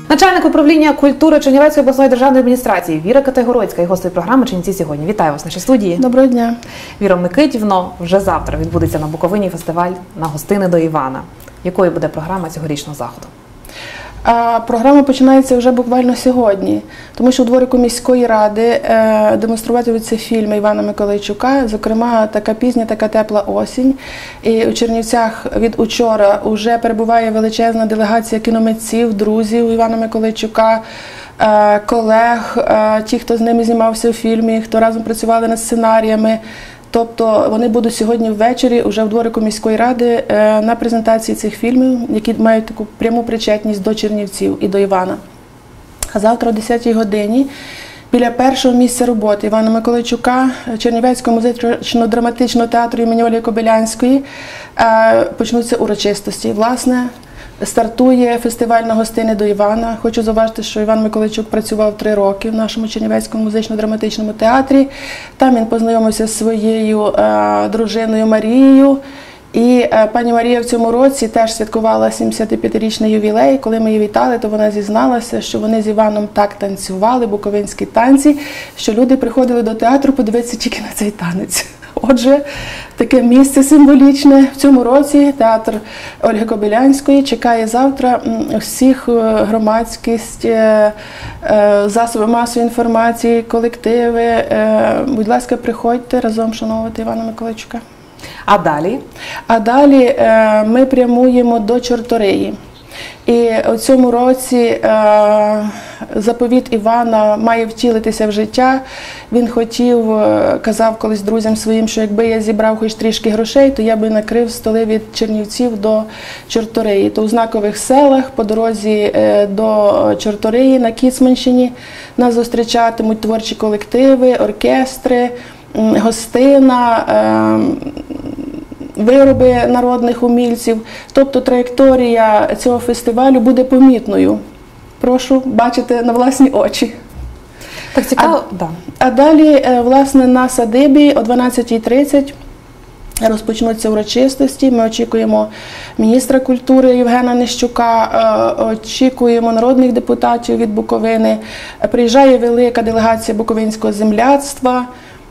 Начальник управління культури Чернівецької обласної державної адміністрації Віра Категорицька і гостею програми «Чернівці сьогодні». Вітаю вас в нашій студії. Доброго дня. Віро Микитівно, вже завтра відбудеться на Буковині фестиваль «На гостини до Івана». Якою буде програма цьогорічного заходу? Програма починається вже буквально сьогодні, тому що у дворику міської ради демонструватимуться фільми Івана Миколайчука, зокрема «Така пізня, така тепла осінь». І у Чернівцях від учора вже перебуває величезна делегація кіномитців, друзів Івана Миколайчука, колег, ті, хто з ними знімався у фільмі, хто разом працювали над сценаріями. Тобто вони будуть сьогодні ввечері уже в дворику міської ради на презентації цих фільмів, які мають таку пряму причетність до Чернівців і до Івана. А завтра о 10-й годині біля першого місця роботи Івана Миколайчука Чернівецького музично-драматичного театру імені Ольги Кобилянської почнуться урочистості. Власне, стартує фестиваль «На гостини до Івана». Хочу зауважити, що Іван Миколайчук працював 3 роки в нашому Чернівецькому музично-драматичному театрі. Там він познайомився зі своєю дружиною Марією. І пані Марія в цьому році теж святкувала 75-річний ювілей. Коли ми її вітали, то вона зізналася, що вони з Іваном так танцювали, буковинські танці, що люди приходили до театру подивитися тільки на цей танець. Отже, таке місце символічне в цьому році театр Ольги Кобилянської чекає завтра всіх громадськість, засоби масової інформації, колективи. Будь ласка, приходьте разом вшановувати Івана Миколайчука. А далі? А далі ми прямуємо до Чорториї. І у цьому році заповіт Івана має втілитися в життя. Він хотів, казав колись друзям своїм, що якби я зібрав хоч трішки грошей, то я би накрив столи від Чернівців до Чорториї. То у знакових селах по дорозі до Чорториї на Кіцманщині нас зустрічатимуть творчі колективи, оркестри, гостина, вироби народних умільців. Тобто траєкторія цього фестивалю буде помітною. Прошу бачити на власні очі. Так цікаво. А далі, власне, на садибі о 12:30 розпочнуться урочистості. Ми очікуємо міністра культури Євгена Нищука, очікуємо народних депутатів від Буковини. Приїжджає велика делегація буковинського земляцтва.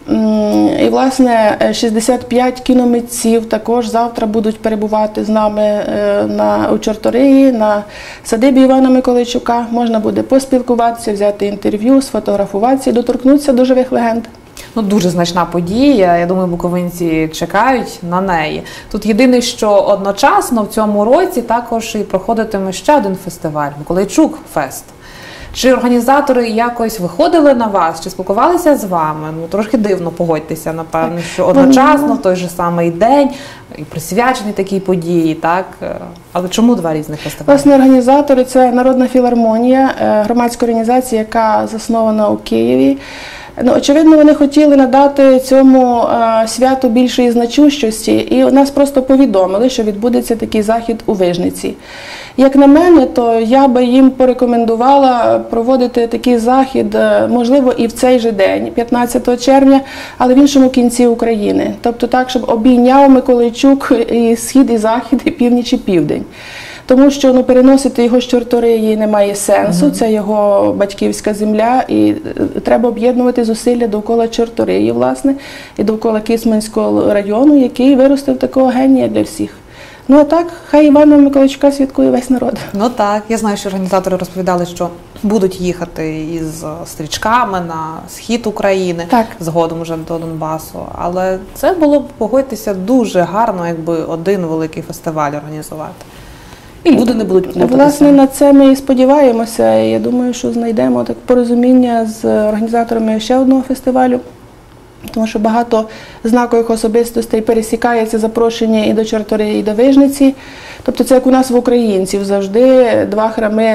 І, власне, 65 кіномитців також завтра будуть перебувати з нами у Чорториї, на садибі Івана Миколайчука. Можна буде поспілкуватися, взяти інтерв'ю, сфотографуватися і доторкнутися до живих легенд. Ну, дуже значна подія, я думаю, буковинці чекають на неї. Тут єдине, що одночасно в цьому році також і проходитиме ще один фестиваль – Миколайчук Фест. Чи організатори якось виходили на вас, чи спілкувалися з вами? Ну, трошки дивно, погодьтеся, напевно, що одночасно, в той же самий день, і присвячені такій події, так? Але чому 2 різних фестивалі? Власне, організатори – це Народна філармонія, громадська організація, яка заснована у Києві. Ну, очевидно, вони хотіли надати цьому святу більшої значущості, і нас просто повідомили, що відбудеться такий захід у Вижниці. Як на мене, то я би їм порекомендувала проводити такий захід, можливо, і в цей же день, 15 червня, але в іншому кінці України. Тобто так, щоб обійняв Миколайчук і схід, і захід, і північ, і південь. Тому що переносити його з Чорториї немає сенсу, це його батьківська земля, і треба об'єднувати зусилля довкола Чорториї, власне, і довкола Кіцманського району, який виростив такого генія для всіх. Ну а так, хай Івана Миколайчука святкує весь народ. Ну так, я знаю, що організатори розповідали, що будуть їхати із стрічками на схід України, згодом вже до Донбасу. Але це було б, погодьтеся, дуже гарно, якби один великий фестиваль організувати. І люди не будуть плутатися. Власне, на це ми і сподіваємося. Я думаю, що знайдемо так порозуміння з організаторами ще одного фестивалю. Тому що багато знакових особистостей пересікається запрошення і до Чорториї, і до Вижниці. Тобто це як у нас в українців завжди 2 храми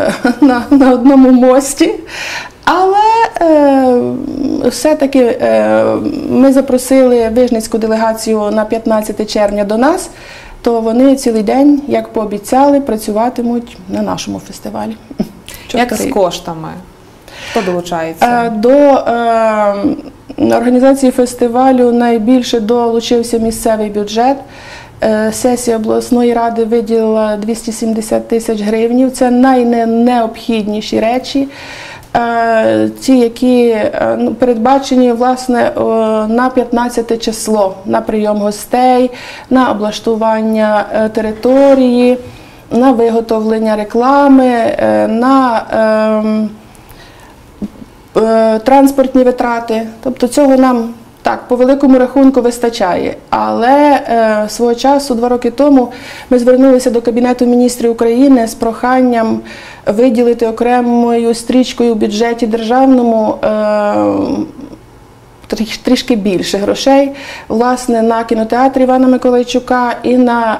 на одному мості. Але все-таки ми запросили вижницьку делегацію на 15 червня до нас, то вони цілий день, як пообіцяли, працюватимуть на нашому фестивалі. Як з коштами? Хто долучається? До організації фестивалю найбільше долучився місцевий бюджет. Сесія обласної ради виділила 270 тисяч гривень. Це найнеобхідніші речі, ті, які передбачені, власне, на 15 число, на прийом гостей, на облаштування території, на виготовлення реклами, на транспортні витрати. Тобто цього нам, так, по великому рахунку вистачає. Але свого часу, 2 роки тому, ми звернулися до Кабінету міністрів України з проханням виділити окремою стрічкою в бюджеті державному трішки більше грошей, власне, на кінотеатр Івана Миколайчука і на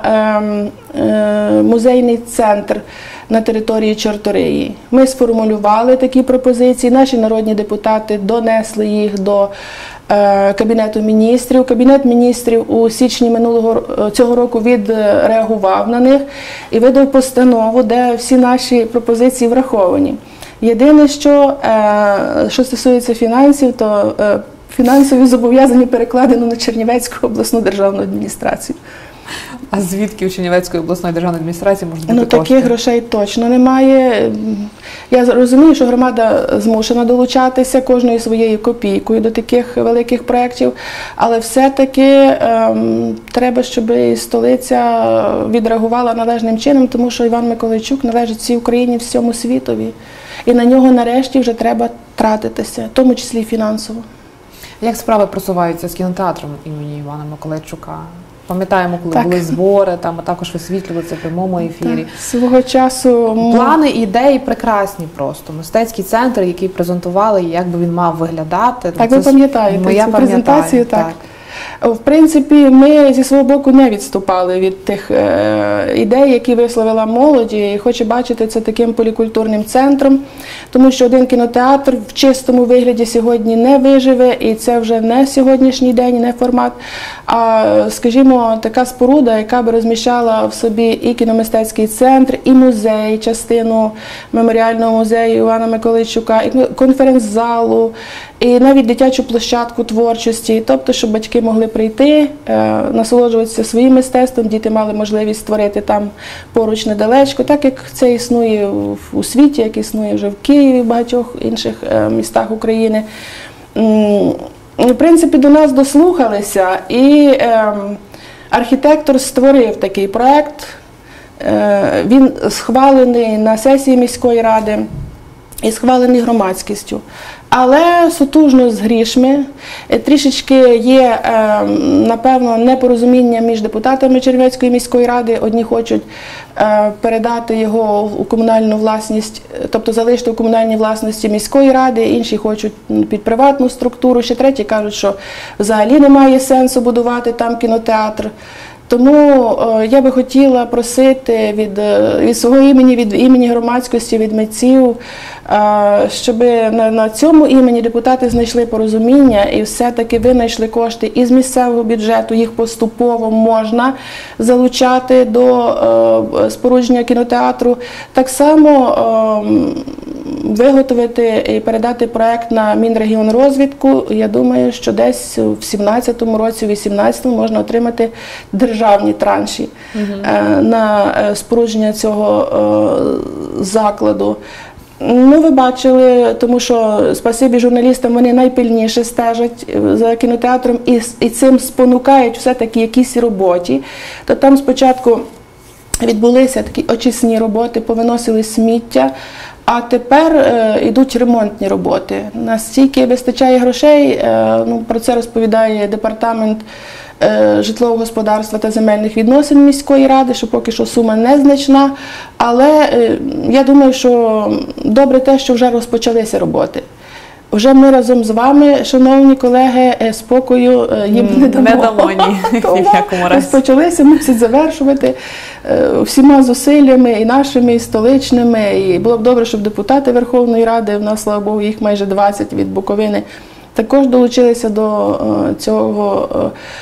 музейний центр на території Чорториї. Ми сформулювали такі пропозиції, наші народні депутати донесли їх до Кабінету міністрів. Кабінет міністрів у січні цього року відреагував на них і видав постанову, де всі наші пропозиції враховані. Єдине, що стосується фінансів, то фінансові зобов'язання перекладено на Чернівецьку обласну державну адміністрацію. А звідки у Чернівецької обласної державної адміністрації можуть бути кошти? Таких грошей точно немає. Я розумію, що громада змушена долучатися кожною своєю копійкою до таких великих проєктів, але все-таки треба, щоб і столиця відреагувала належним чином, тому що Іван Миколайчук належить всій Україні, всьому світові. І на нього нарешті вже треба тратитися, в тому числі і фінансово. Як справи просуваються з кінотеатром імені Івана Миколайчука? Пам'ятаємо, коли були збори, там також висвітлювали це в прямому ефірі. Так, свого часу плани, ідеї прекрасні просто. Мистецький центр, який презентували, як би він мав виглядати. Так, ви пам'ятаєте цю презентацію? Так. В принципі, ми зі свого боку не відступали від тих ідей, які висловила молодь, і хоче бачити це таким полікультурним центром, тому що один кінотеатр в чистому вигляді сьогодні не виживе, і це вже не сьогоднішній день, не формат, а, скажімо, така споруда, яка би розміщала в собі і кіномистецький центр, і музей, частину меморіального музею Івана Миколайчука, і конференц-залу, і навіть дитячу площадку творчості, тобто, щоб батьки могли прийти, насолоджуватися своїм мистецтвом, діти мали можливість створити там поруч недалечко, так як це існує у світі, як існує вже в Києві, в багатьох інших містах України. В принципі, до нас дослухалися, і архітектор створив такий проєкт, він схвалений на сесії міської ради і схвалений громадськістю. Але сутужно з грішми, трішечки є, напевно, непорозуміння між депутатами Чернівецької міської ради. Одні хочуть передати його у комунальну власність, тобто залишити у комунальній власності міської ради, інші хочуть під приватну структуру, ще треті кажуть, що взагалі немає сенсу будувати там кінотеатр. Тому я би хотіла просити від свого імені, від імені громадськості, від митців, щоб на цьому імені депутати знайшли порозуміння і все-таки винайшли кошти із місцевого бюджету, їх поступово можна залучати до спорудження кінотеатру. Так само виготовити і передати проєкт на Мінрегіонрозвитку. Я думаю, що десь в 2017 році, в 2018 можна отримати державні транші на спорудження цього закладу. Ну, ви бачили, тому що, спасибі журналістам, вони найпильніше стежать за кінотеатром і цим спонукають все-таки якісь роботи. То там спочатку відбулися такі очисні роботи, повиносили сміття, а тепер йдуть ремонтні роботи. Настільки вистачає грошей, про це розповідає департамент житлового господарства та земельних відносин міської ради, що поки що сума незначна, але я думаю, що добре те, що вже розпочалися роботи. Вже ми разом з вами, шановні колеги, спокою їм не дамо. Не дамо, ні, в якому разі. Розпочалися, мусять завершувати всіма зусиллями, і нашими, і столичними. І було б добре, щоб депутати Верховної Ради, в нас, слава Богу, їх майже 20 від Буковини, також долучилися до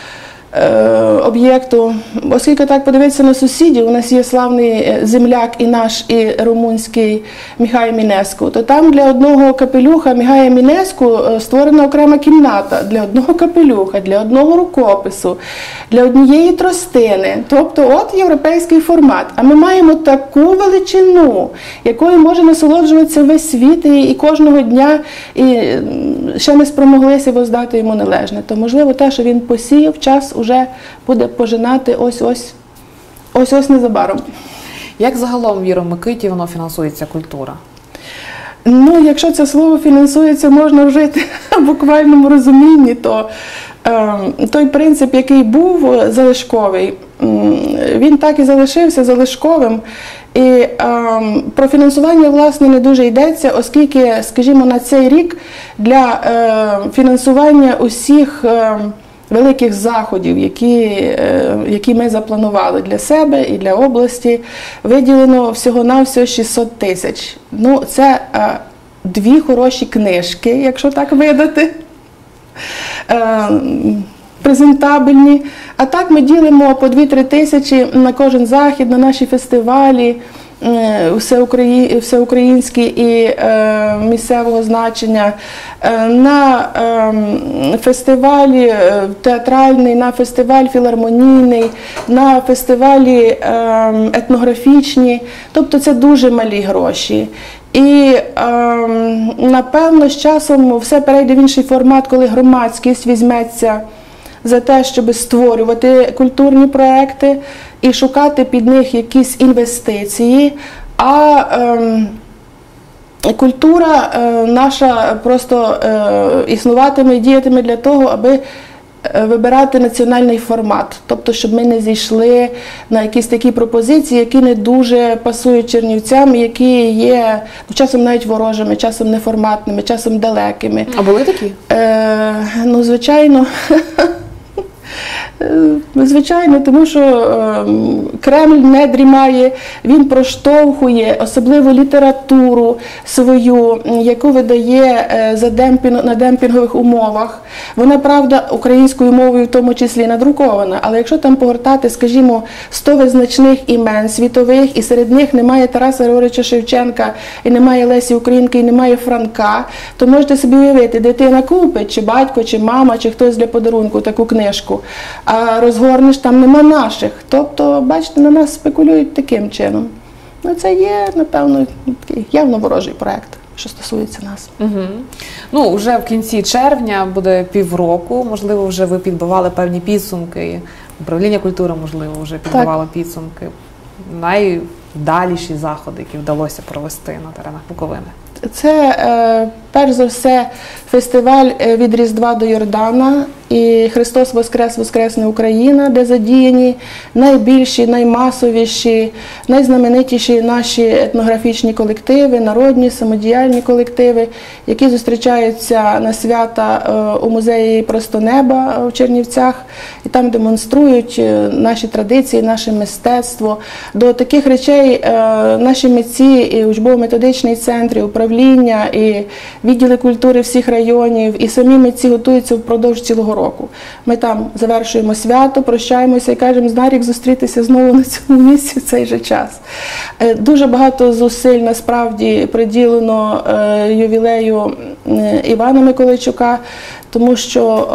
об'єкту, оскільки так подивитися на сусідів, у нас є славний земляк і наш, і румунський Міхай Мінеску, то там для одного капелюха Міхая Мінеску створена окрема кімната, для одного капелюха, для одного рукопису, для однієї тростини. Тобто от європейський формат. А ми маємо таку величину, якою може насолоджуватися весь світ і кожного дня, і ще не спромоглися воздати йому належне. То, можливо, те, що він посіяв, час уже буде пожинати ось незабаром. Як загалом в Єромикиті фінансується культура? Ну, якщо це слово фінансується, можна вжити в буквальному розумінні, то той принцип, який був залишковий, він так і залишився залишковим. І про фінансування, власне, не дуже йдеться, оскільки, скажімо, на цей рік для фінансування усіх великих заходів, які ми запланували для себе і для області, виділено всього-навсього 600 тисяч. Ну, це дві хороші книжки, якщо так видати, презентабельні. А так ми ділимо по 2-3 тисячі на кожен захід, на наші фестивалі, всеукраїнські і місцевого значення, на фестивалі театральний, на фестиваль філармонійний, на фестивалі етнографічні. Тобто це дуже малі гроші. І, напевно, з часом все перейде в інший формат, коли громадськість візьметься за те, щоб створювати культурні проекти і шукати під них якісь інвестиції, а культура наша просто існуватиме і діятиме для того, аби вибирати національний формат. Тобто, щоб ми не зійшли на якісь такі пропозиції, які не дуже пасують чернівцям, які є часом навіть ворожими, часом неформатними, часом далекими. А були такі? Ну, звичайно. Звичайно, тому що Кремль не дрімає, він проштовхує особливо літературу свою, яку видає на демпінгових умовах. Вона, правда, українською мовою в тому числі надрукована, але якщо там погортати, скажімо, 100 визначних імен світових, і серед них немає Тараса Григоровича Шевченка, і немає Лесі Українки, і немає Франка, то можете собі уявити, дитина купить, чи батько, чи мама, чи хтось для подарунку таку книжку. А розгорнеш, там нема наших. Тобто, бачите, на нас спекулюють таким чином. Ну, це є, напевно, такий явно ворожий проєкт, що стосується нас. Угу. Ну, вже в кінці червня буде півроку, можливо, вже ви підбивали певні підсумки, управління культури, можливо, вже підбивало підсумки. Найдаліші заходи, які вдалося провести на теренах Буковини. Це, перш за все, фестиваль «Від Різдва до Йордана» і «Христос Воскрес! Воскресне Україна», де задіяні найбільші, наймасовіші, найзнаменитіші наші етнографічні колективи, народні, самодіяльні колективи, які зустрічаються на свята у музеї «Просто неба» в Чернівцях і там демонструють наші традиції, наше мистецтво. До таких речей наші митці і учбово-методичний центр, і управління, і відділи культури всіх районів, і самі митці готуються впродовж цілого року. Ми там завершуємо свято, прощаємося і кажемо, на рік зустрітися знову на цьому місці в цей же час. Дуже багато зусиль насправді приділено ювілею Івана Миколайчука, тому що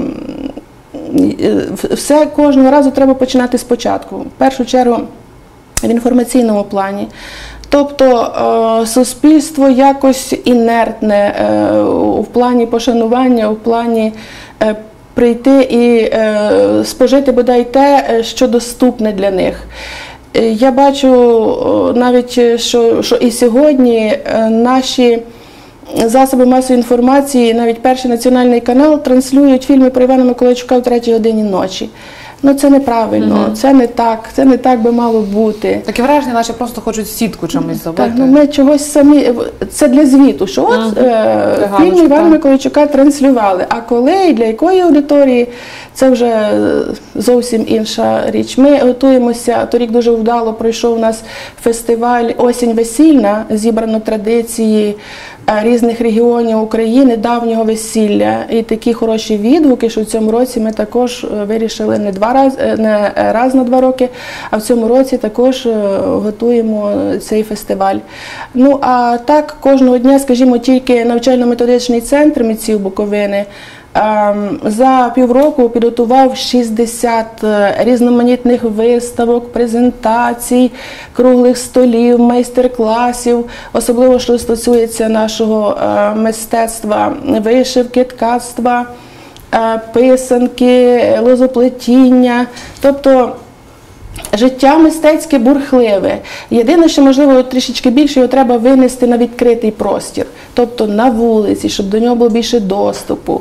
все кожного разу треба починати спочатку. В першу чергу в інформаційному плані. Тобто суспільство якось інертне в плані пошанування, в плані прийти і спожити бодай те, що доступне для них. Я бачу навіть, що і сьогодні наші засоби масової інформації, навіть Перший національний канал, транслюють фільми про Івана Миколайчука в 3-й годині ночі. Ну, це неправильно, це не так би мало бути. Таке враження, наче просто хочуть сітку чомусь зробити. Так, ну ми чогось самі, це для звіту, що от фільм Івана Миколайчука транслювали, а коли і для якої аудиторії, це вже зовсім інша річ. Ми готуємося, торік дуже вдало пройшов у нас фестиваль «Осінь весільна», зібрано традиції різних регіонів України давнього весілля. І такі хороші відгуки, що в цьому році ми також вирішили не раз на 2 роки, а в цьому році також готуємо цей фестиваль. Ну, а так, кожного дня, скажімо, тільки навчально-методичний центр митців Буковини за півроку підготував 60 різноманітних виставок, презентацій, круглих столів, майстер-класів, особливо, що стосується нашого мистецтва, вишивки, ткацтва, писанки, лозоплетіння. Тобто життя мистецьке бурхливе. Єдине, що, можливо, трішечки більше його треба винести на відкритий простір, тобто на вулиці, щоб до нього було більше доступу.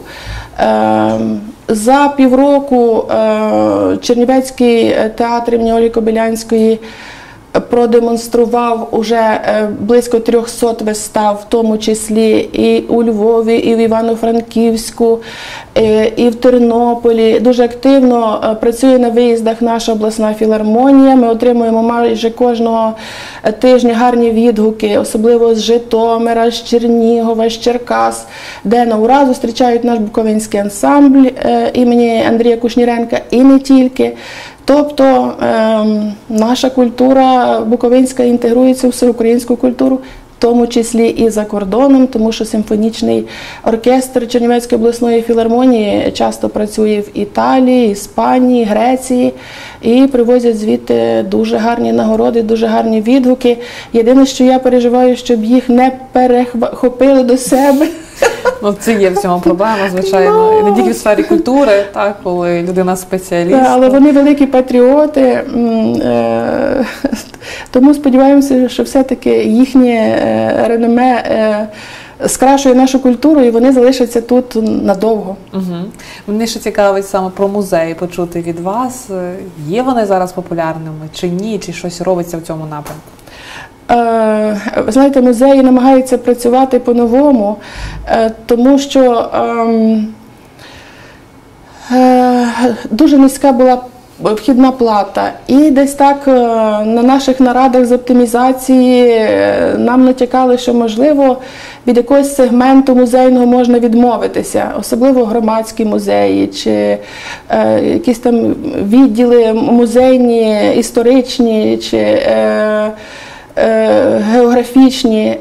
За півроку Чернівецький театр імені Ольги Кобилянської продемонстрував уже близько 300 вистав, в тому числі і у Львові, і в Івано-Франківську, і в Тернополі. Дуже активно працює на виїздах наша обласна філармонія. Ми отримуємо майже кожного тижня гарні відгуки, особливо з Житомира, з Чернігова, з Черкас, де на ура зустрічають наш буковинський ансамбль імені Андрія Кушніренка і не тільки. Тобто наша культура буковинська інтегрується у всеукраїнську культуру, в тому числі і за кордоном, тому що симфонічний оркестр Чернівецької обласної філармонії часто працює в Італії, Іспанії, Греції і привозять звідти дуже гарні нагороди, дуже гарні відгуки. Єдине, що я переживаю, щоб їх не перехопили до себе. Ну, це є в цьому проблема, звичайно, і не тільки в сфері культури, так, коли людина спеціаліст. Але вони великі патріоти, тому сподіваємося, що все-таки їхнє реноме скрашує нашу культуру і вони залишаться тут надовго. Угу. Мені ще цікавить саме про музеї почути від вас. Є вони зараз популярними чи ні, чи щось робиться в цьому напрямку? Ви знаєте, музеї намагаються працювати по-новому, тому що дуже низька була вхідна плата. І десь так на наших нарадах з оптимізації нам натякали, що, можливо, від якогось сегменту музейного можна відмовитися, особливо громадські музеї чи якісь там відділи музейні, історичні чи географічні.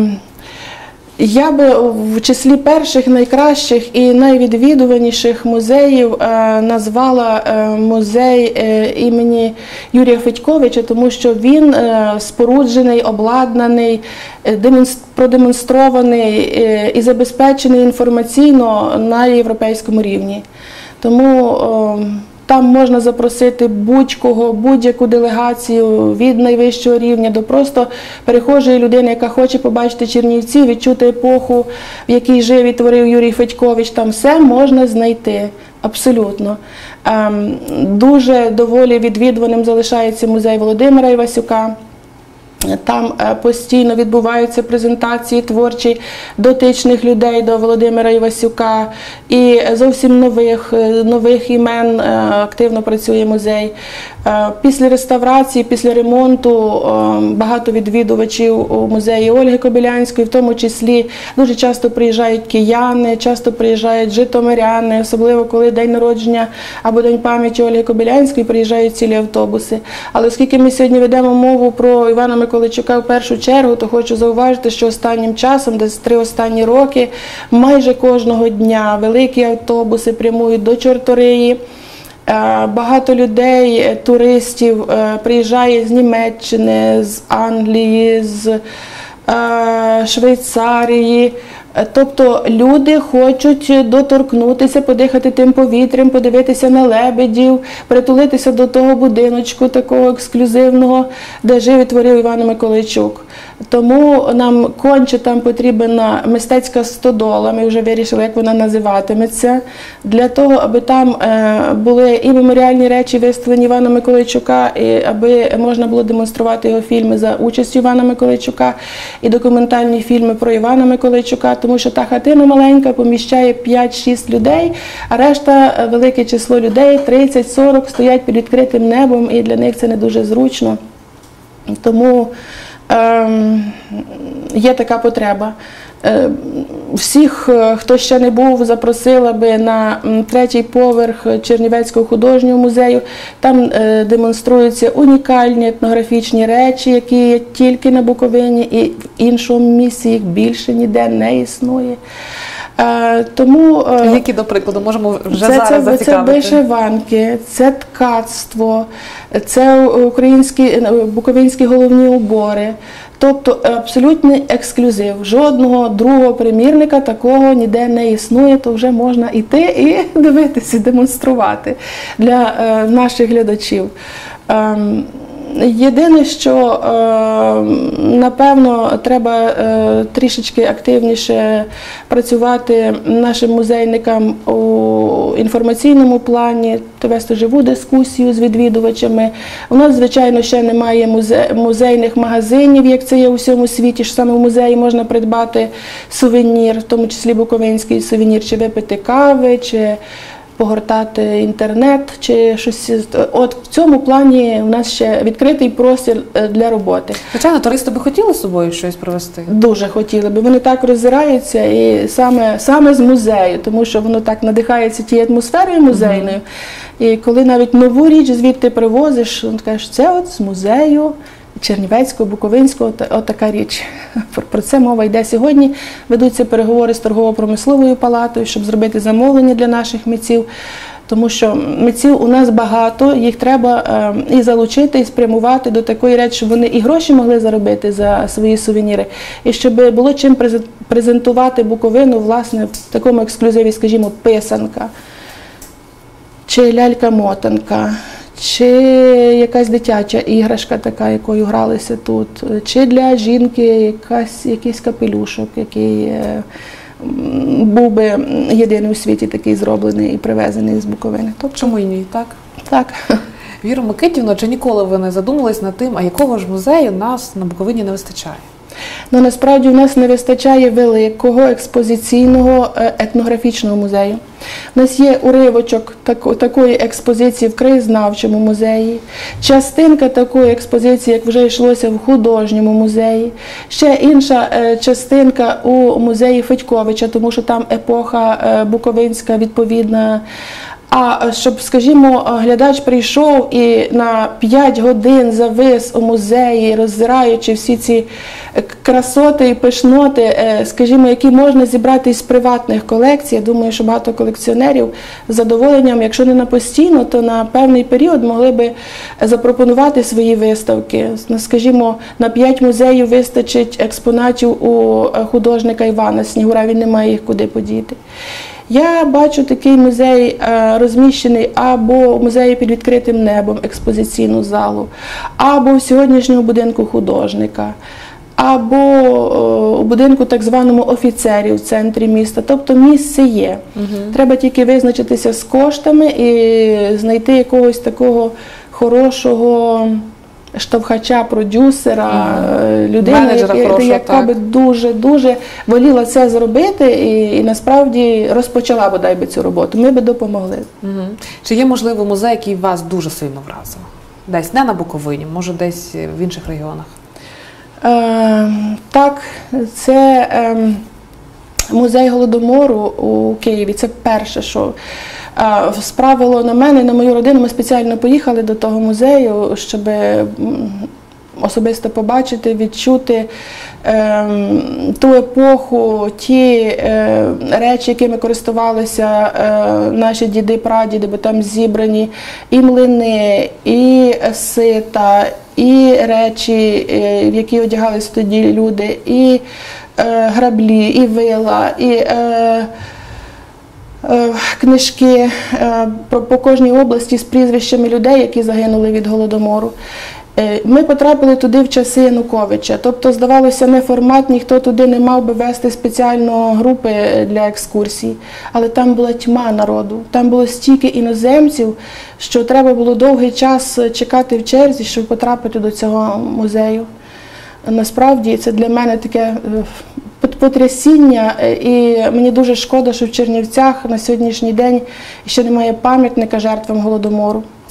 Я би в числі перших, найкращих і найвідвідуваніших музеїв назвала музей імені Юрія Федьковича, тому що він споруджений, обладнаний, продемонстрований і забезпечений інформаційно на європейському рівні. Тому там можна запросити будь-кого, будь-яку делегацію від найвищого рівня до просто перехожої людини, яка хоче побачити Чернівці, відчути епоху, в якій жив і творив Юрій Федькович. Там все можна знайти, абсолютно. Дуже доволі відвідуваним залишається музей Володимира Івасюка. Там постійно відбуваються презентації творчі дотичних людей до Володимира Івасюка і зовсім нових імен активно працює музей. Після реставрації, після ремонту багато відвідувачів у музеї Ольги Кобилянської, в тому числі дуже часто приїжджають кияни, часто приїжджають житомиряни, особливо коли день народження або день пам'яті Ольги Кобилянської, приїжджають цілі автобуси. Але оскільки ми сьогодні ведемо мову про Івана Миколайчука в першу чергу, то хочу зауважити, що останнім часом, десь 3 останні роки, майже кожного дня великі автобуси прямують до Чорториї. Багато людей, туристів приїжджає з Німеччини, з Англії, з Швейцарії. Тобто люди хочуть доторкнутися, подихати тим повітрям, подивитися на лебедів, притулитися до того будиночку такого ексклюзивного, де жив і творив Іван Миколайчук. Тому нам конче там потрібна мистецька стодола, ми вже вирішили, як вона називатиметься, для того, аби там були і меморіальні речі виставлені Івана Миколайчука, і аби можна було демонструвати його фільми за участю Івана Миколайчука, і документальні фільми про Івана Миколайчука, тому що та хатина маленька поміщає 5-6 людей, а решта, велике число людей, 30-40, стоять під відкритим небом, і для них це не дуже зручно. Тому є така потреба. Всіх, хто ще не був, запросила би на 3-й поверх Чернівецького художнього музею. Там демонструються унікальні етнографічні речі, які є тільки на Буковині, і в іншому місці їх більше ніде не існує. Тому, які, до прикладу, можемо вже зараз зацікавити? Це вишиванки, це ткацтво, це українські, буковинські головні убори. Тобто абсолютний ексклюзив. Жодного другого примірника такого ніде не існує, то вже можна йти і дивитися, демонструвати для наших глядачів. Єдине, що, напевно, треба трішечки активніше працювати нашим музейникам у інформаційному плані, вести живу дискусію з відвідувачами. У нас, звичайно, ще немає музейних магазинів, як це є у всьому світі, що саме в музеї можна придбати сувенір, в тому числі буковинський сувенір, чи випити кави, чи погортати інтернет, чи щось. От в цьому плані у нас ще відкритий простір для роботи. Звичайно, туристи би хотіли з собою щось привезти? Дуже хотіли би. Вони так роззираються, і саме з музею, тому що воно так надихається тією атмосферою музейною. І коли навіть нову річ звідти привозиш, він каже, це от з музею Чернівецького, Буковинського, от така річ. Про це мова йде сьогодні. Ведуться переговори з торгово-промисловою палатою, щоб зробити замовлення для наших митців. Тому що митців у нас багато, їх треба і залучити, і спрямувати до такої речі, щоб вони і гроші могли заробити за свої сувеніри, і щоб було чим презентувати Буковину, власне, в такому ексклюзиві, скажімо, писанка, чи лялька-мотанка, чи якась дитяча іграшка така, якою гралися тут, чи для жінки якийсь капелюшок, який був би єдиний у світі такий зроблений і привезений з Буковини. Тобто, чому і ні, так? Так. Віро Микитівно, чи ніколи ви не задумувались над тим, а якого ж музею нас на Буковині не вистачає? Ну, насправді у нас не вистачає великого експозиційного етнографічного музею. У нас є уривочок такої експозиції в краєзнавчому музеї, частинка такої експозиції, як вже йшлося в художньому музеї, ще інша частинка у музеї Федьковича, тому що там епоха буковинська відповідна. А щоб, скажімо, глядач прийшов і на 5 годин завис у музеї, роззираючи всі ці красоти і пишноти, скажімо, які можна зібрати із приватних колекцій. Я думаю, що багато колекціонерів з задоволенням, якщо не на постійно, то на певний період могли би запропонувати свої виставки. Скажімо, на 5 музеїв вистачить експонатів у художника Івана Снігура, він не має їх куди подіти. Я бачу такий музей розміщений або в музеї під відкритим небом, експозиційну залу, або в сьогоднішньому будинку художника, або у будинку так званому офіцерів в центрі міста. Тобто місце є. Треба тільки визначитися з коштами і знайти якогось такого хорошого штовхача, продюсера, людина, яка би дуже воліла це зробити і насправді розпочала бодай би цю роботу. Ми би допомогли. Чи є, можливо, музей, який вас дуже сильно вразив? Десь не на Буковині, може десь в інших регіонах? Так, це музей Голодомору у Києві. Це перше, що справило на мене, на мою родину. Ми спеціально поїхали до того музею, щоб особисто побачити, відчути ту епоху, ті речі, якими користувалися наші діди-прадіди, бо там зібрані і млини, і сита, і речі, в які одягалися тоді люди, і граблі, і вила, і книжки по кожній області з прізвищами людей, які загинули від Голодомору. Ми потрапили туди в часи Януковича, тобто, здавалося, неформат, ніхто туди не мав би вести спеціально групи для екскурсій, але там була тьма народу, там було стільки іноземців, що треба було довгий час чекати в черзі, щоб потрапити до цього музею. Насправді, це для мене таке потрясіння, і мені дуже шкода, що в Чернівцях на сьогоднішній день ще немає пам'ятника жертвам Голодомору.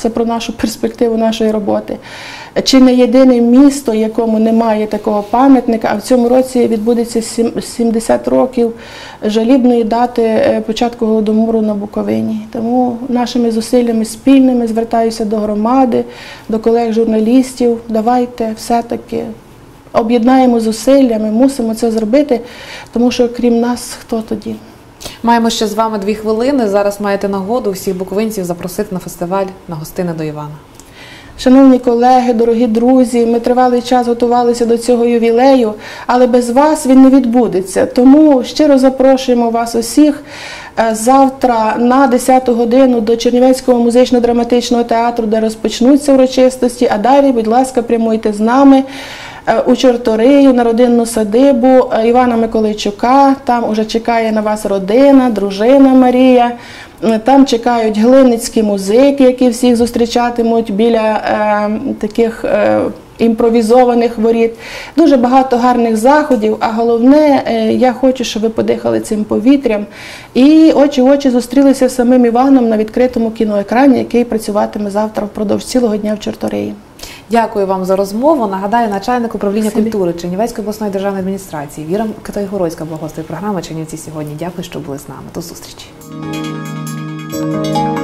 це про нашу перспективу нашої роботи. Чи не єдине місто, якому немає такого пам'ятника, а в цьому році відбудеться 70 років жалібної дати початку Голодомору на Буковині. Тому нашими зусиллями спільними звертаюся до громади, до колег-журналістів, давайте все-таки об'єднаємо зусилля, ми мусимо це зробити, тому що крім нас, хто тоді? Маємо ще з вами 2 хвилини. Зараз маєте нагоду всіх буковинців запросити на фестиваль «На гостини до Івана». Шановні колеги, дорогі друзі, ми тривалий час готувалися до цього ювілею, але без вас він не відбудеться. Тому щиро запрошуємо вас усіх завтра на 10 годину до Чернівецького музично-драматичного театру, де розпочнуться урочистості, а далі, будь ласка, прямуйте з нами у Чорторию, на родинну садибу Івана Миколайчука. Там уже чекає на вас родина, дружина Марія. Там чекають глиницькі музики, які всіх зустрічатимуть біля таких імпровізованих воріт. Дуже багато гарних заходів, а головне, я хочу, щоб ви подихали цим повітрям і очі в очі зустрілися з самим Іваном на відкритому кіноекрані, який працюватиме завтра впродовж цілого дня в Чорториї. Дякую вам за розмову. Нагадаю, начальник управління культури Чернівецької обласної державної адміністрації Віра Китайгородська була гостею програми «Чернівці сьогодні». Дякую, що були з нами. До зустрічі.